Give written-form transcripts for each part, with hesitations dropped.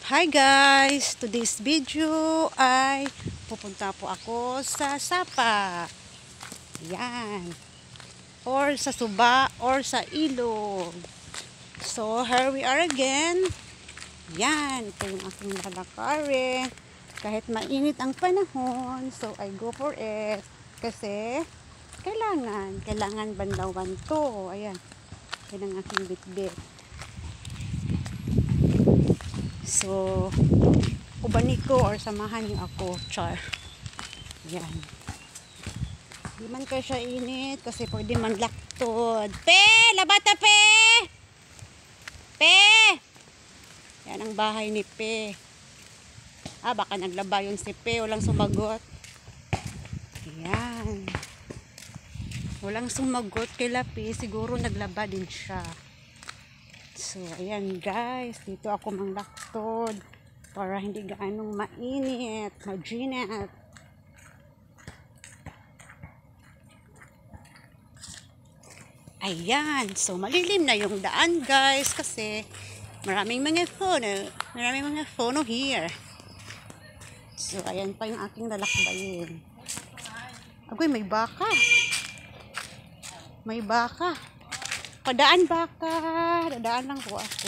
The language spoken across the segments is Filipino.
Hi guys! Today's video ay pupunta po ako sa Sapa. Yan. Or sa Suba or sa Ilog. So here we are again. Yan. Ito yung aking lalakarin. Kahit mainit ang panahon, so I go for it. Kasi kailangan bandawan to. Ayan. Yan ang aking bitbit. So, ubanin ko or samahan niyo ako, char. Yan. Di man kayo siya init kasi pwede man laktod. Pe! Labata, Pe! Pe! Yan ang bahay ni Pe. Baka naglaba yun si Pe. Walang sumagot. Yan. Walang sumagot kay Lapi. Siguro naglaba din siya. So, ayan guys, dito ako manglaktod para hindi gaanong mainit, maginit. Ayan, so malilim na yung daan guys kasi maraming mga phono here. So, ayan pa yung aking lalakbayin. Agoy, may baka. May baka. Padaan baka. Dadaan lang po ako.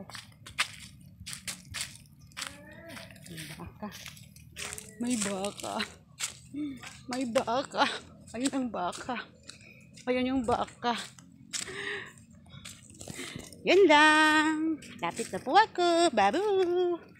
May baka. May baka. May baka. Ayun ang baka. Ayun yung baka. Yan lang. Lapit na po ako. Babu.